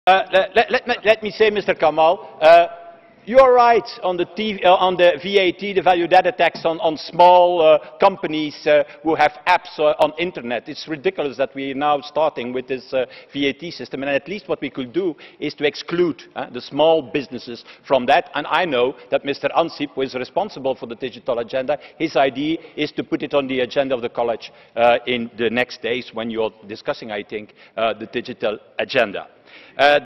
Let me say, Mr. Kamal, you are right on the VAT, the value-added tax on small companies who have apps on internet. It's ridiculous that we are now starting with this VAT system, and at least what we could do is to exclude the small businesses from that. And I know that Mr. Ansip, who is responsible for the digital agenda, his idea is to put it on the agenda of the college in the next days when you're discussing, I think, the digital agenda.